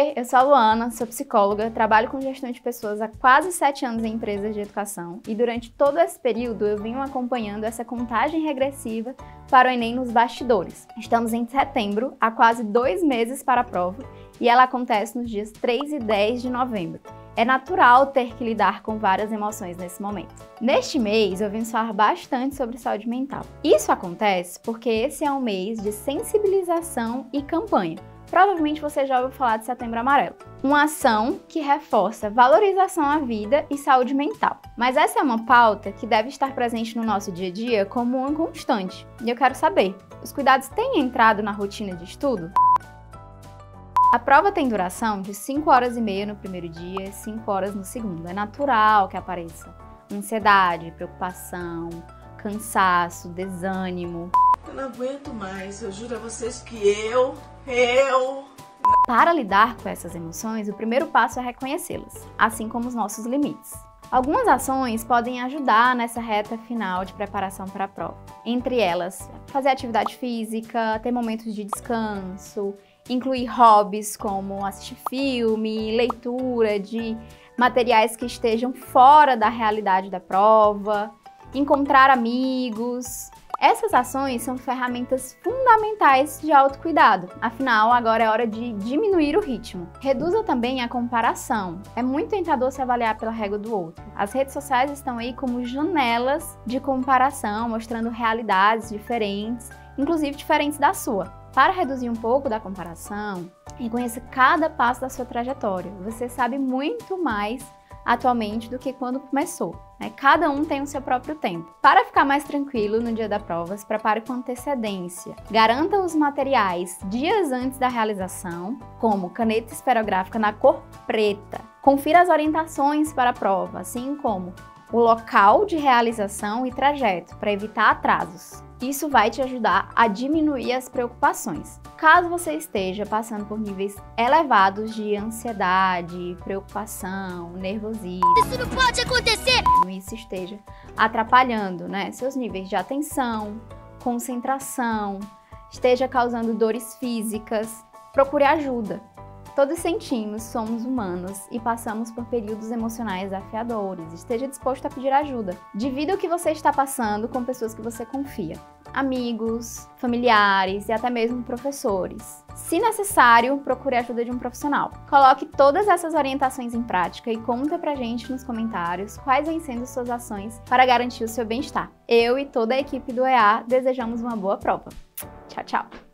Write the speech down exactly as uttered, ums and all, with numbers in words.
Oi, eu sou a Luana, sou psicóloga, trabalho com gestão de pessoas há quase sete anos em empresas de educação e durante todo esse período eu venho acompanhando essa contagem regressiva para o Enem nos bastidores. Estamos em setembro, há quase dois meses para a prova e ela acontece nos dias três e dez de novembro. É natural ter que lidar com várias emoções nesse momento. Neste mês, eu vim falar bastante sobre saúde mental. Isso acontece porque esse é um mês de sensibilização e campanha. Provavelmente você já ouviu falar de Setembro Amarelo, uma ação que reforça valorização à vida e saúde mental. Mas essa é uma pauta que deve estar presente no nosso dia a dia como uma constante. E eu quero saber, os cuidados têm entrado na rotina de estudo? A prova tem duração de cinco horas e meia no primeiro dia e cinco horas no segundo. É natural que apareça ansiedade, preocupação, cansaço, desânimo. Eu não aguento mais, eu juro a vocês que eu, eu... Para lidar com essas emoções, o primeiro passo é reconhecê-las, assim como os nossos limites. Algumas ações podem ajudar nessa reta final de preparação para a prova. Entre elas, fazer atividade física, ter momentos de descanso, incluir hobbies como assistir filme, leitura de materiais que estejam fora da realidade da prova, encontrar amigos. Essas ações são ferramentas fundamentais de autocuidado, afinal agora é hora de diminuir o ritmo. Reduza também a comparação. É muito tentador se avaliar pela régua do outro. As redes sociais estão aí como janelas de comparação, mostrando realidades diferentes, inclusive diferentes da sua. Para reduzir um pouco da comparação, reconheça cada passo da sua trajetória. Você sabe muito mais atualmente do que quando começou, né? Cada um tem o seu próprio tempo. Para ficar mais tranquilo no dia da prova, se prepare com antecedência. Garanta os materiais dias antes da realização, como caneta esferográfica na cor preta. Confira as orientações para a prova, assim como o local de realização e trajeto, para evitar atrasos. Isso vai te ajudar a diminuir as preocupações. Caso você esteja passando por níveis elevados de ansiedade, preocupação, nervosismo, isso não pode acontecer! Isso esteja atrapalhando, né, seus níveis de atenção, concentração, esteja causando dores físicas, procure ajuda. Todos sentimos, somos humanos e passamos por períodos emocionais desafiadores. Esteja disposto a pedir ajuda. Divida o que você está passando com pessoas que você confia. Amigos, familiares e até mesmo professores. Se necessário, procure a ajuda de um profissional. Coloque todas essas orientações em prática e conta pra gente nos comentários quais vêm sendo suas ações para garantir o seu bem-estar. Eu e toda a equipe do E A desejamos uma boa prova. Tchau, tchau!